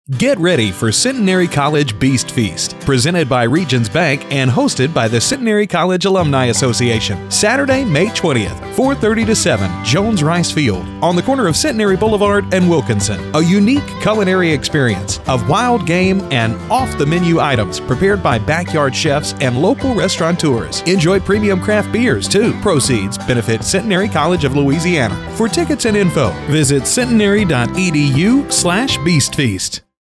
Get ready for Centenary College Beast Feast, presented by Regions Bank and hosted by the Centenary College Alumni Association. Saturday, May 20th, 4:30 to 7, Jones Rice Field, on the corner of Centenary Boulevard and Wilkinson. A unique culinary experience of wild game and off-the-menu items prepared by backyard chefs and local restaurateurs. Enjoy premium craft beers, too. Proceeds benefit Centenary College of Louisiana. For tickets and info, visit centenary.edu/beastfeast.